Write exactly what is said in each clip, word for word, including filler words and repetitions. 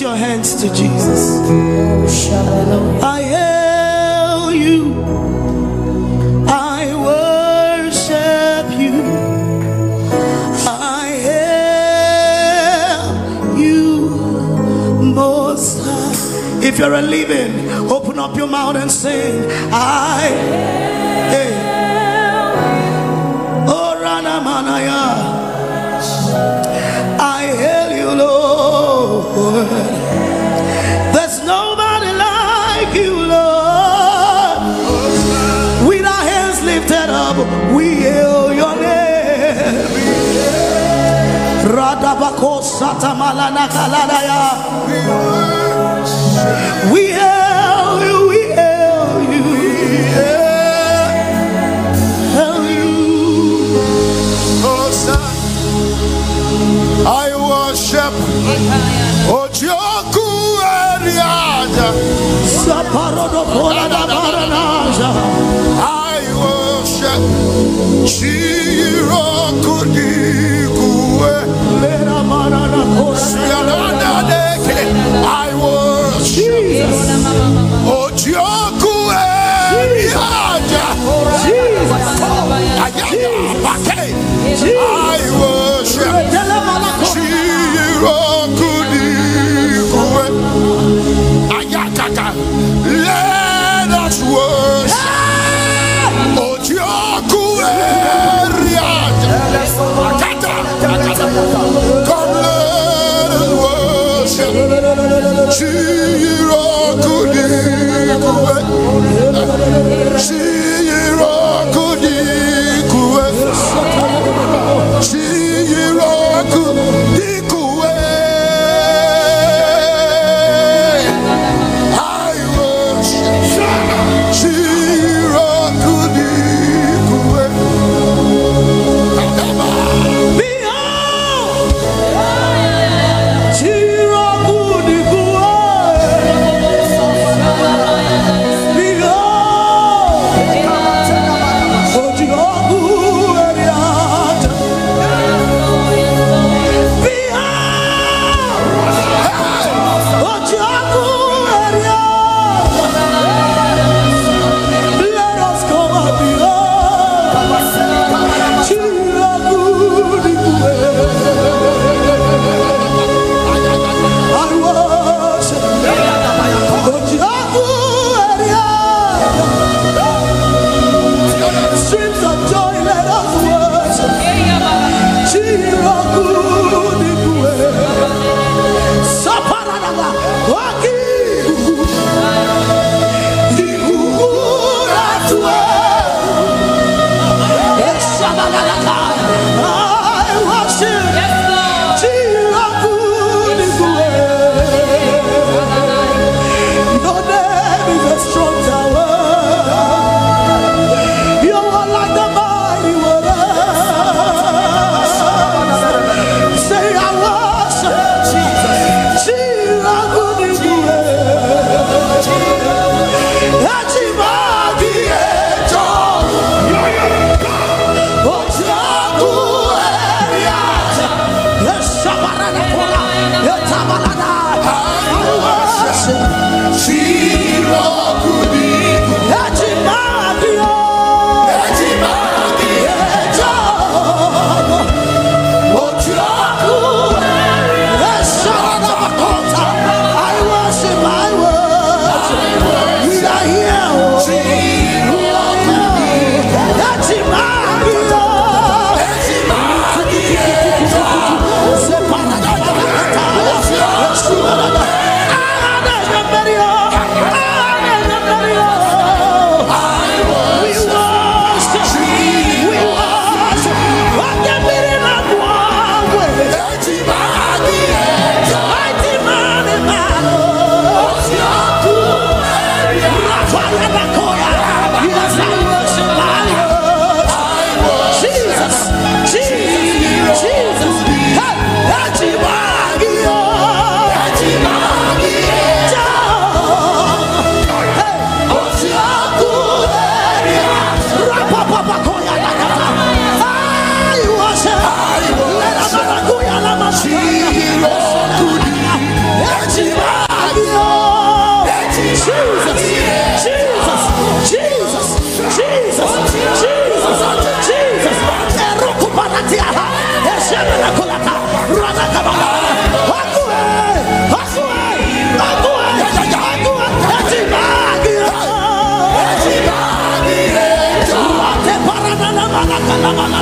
your hands to Jesus. I hail you. I worship you. I hail you, Most High. If you're a living, open up your mouth and sing. I hail. Oh, Rana Manaya. I hail you, Lord. There's nobody like you, Lord. With our hands lifted up, we hail your name. Radabako Satamalana Kaladaya. We hail you, we hail you, we hail you. I worship Ojoku Eriaja. I worship Chiroku Dikue. I worship Ojoku Eriaja. I worship Ayakaka. Let us worship Ojoku Eriaja. Come let us worship Chiroku Dikue. Chiroku Dikue. Chiroku Dikue. I worship Chiroku Dikue.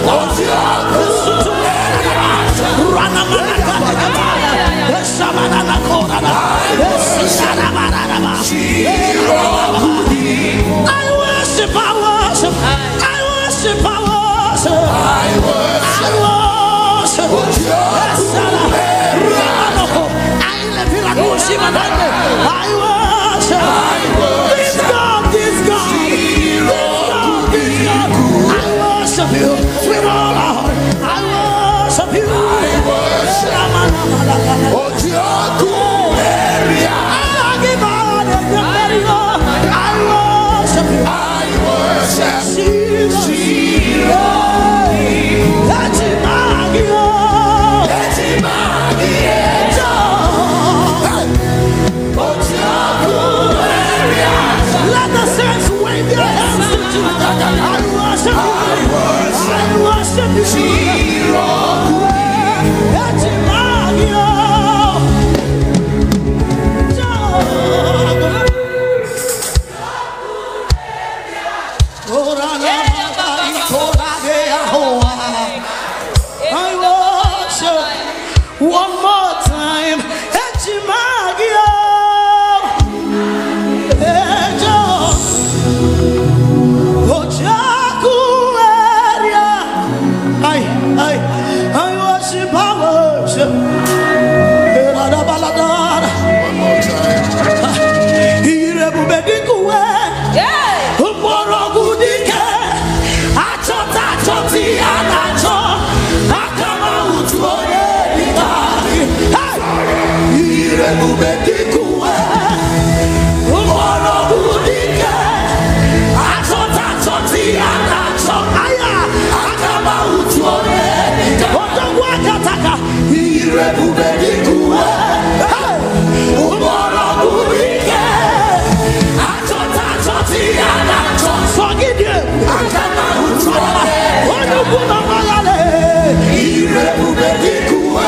worship, I worship, I worship, I worship, I worship, I worship, I worship, this God, this God, this God, I worship you with all our heart, I worship you, I worship, one more time, Echimagio, Ejo, Ochaku area. I, I, I worship, I worship. One more time. Irebubedikuwe, Uborogudike, Achota choti anacho, Akama utuoye. Irebubedikuwe, Uborogudike, Achota choti anacho, Aya, Akama utuoye. Otogwakataka, Irebubedikuwe, Uborogudike, Achota choti anacho, Sogidye, Akama utuoye. Onukuna mayale, Irebubedikuwe,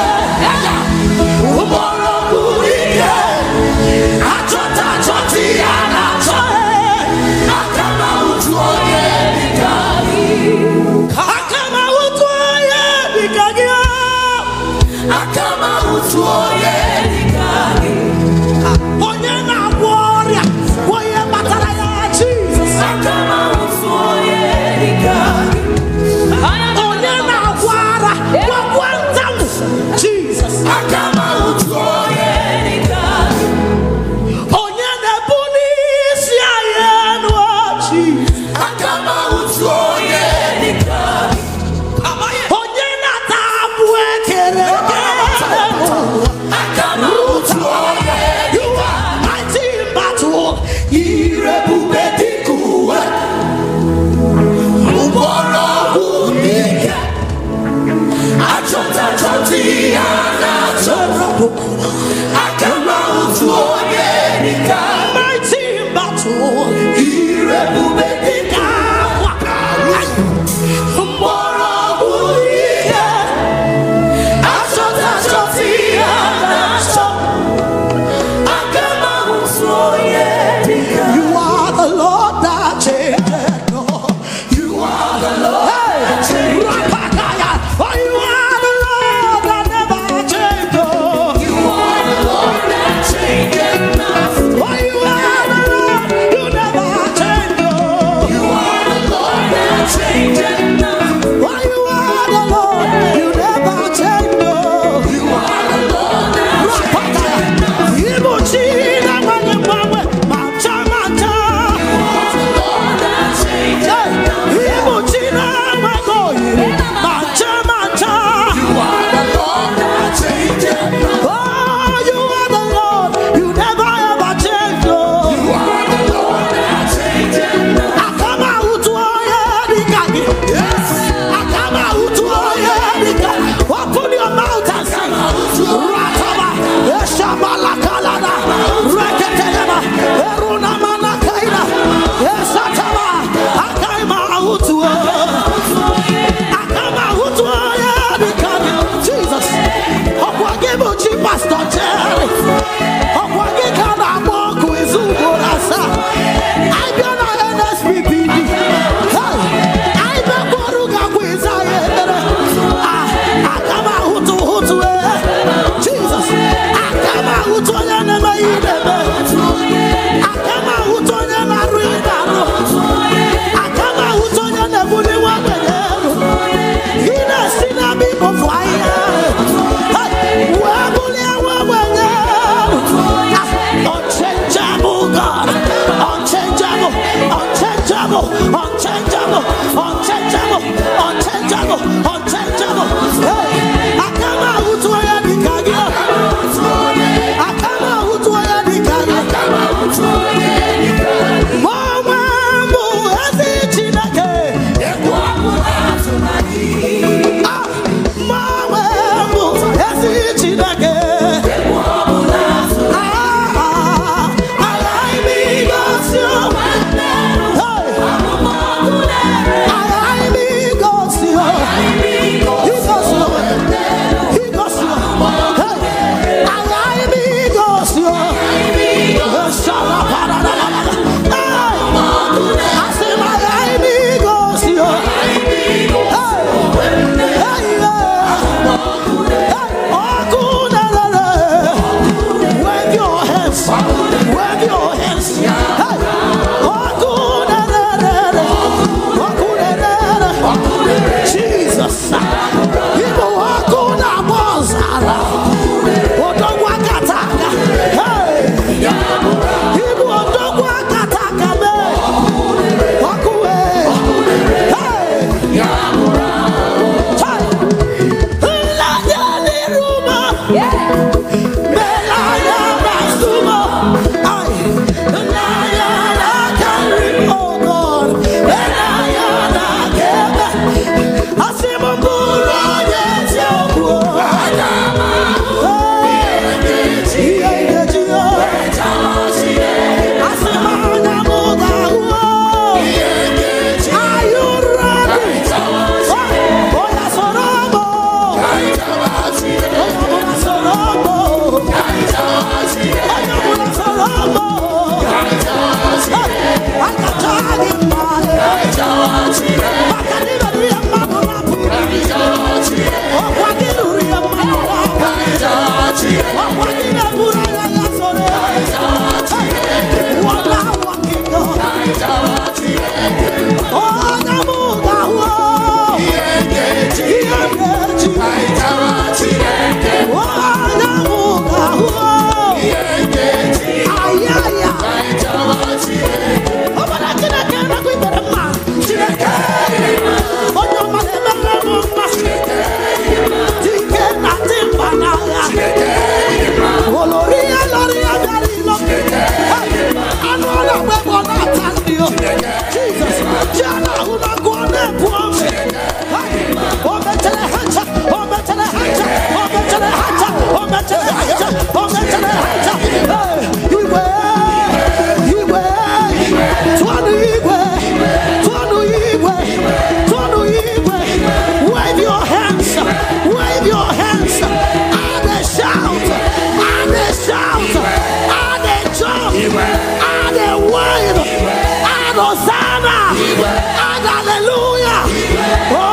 Uborogudike, Achota choti anacho, Akama utuoye bikagi, Akama utuoye bikagi, Akama utuoye bikagi. Onye na warrior, onye batara ya Jesus. Akama utuoye bikagi. Onye na wara, wakwantamu Jesus. Akama utuoye bikagi. Onye na bunisi ayenwa Jesus. Akama utuoye bikagi. Onye na tabwe kereke. Akama utuoye. You are mighty in battle. Irebubedikuwe, Uborogudike, Achota choti anacho, Akama utuoye bikagi. Mighty in battle. Irebubedikuwe, unchangeable, unchangeable, unchangeable, unchangeable. Hey, akama utuaya dikagia, akama utuaya dikagia, akama utuaya dikagia. Mama mu ezi chinake, ekwa munatumani. Ah, mama mu ezi chinake, ekwa munatumani. Ah, alai mi gosio. Hosanna and hallelujah. Oh,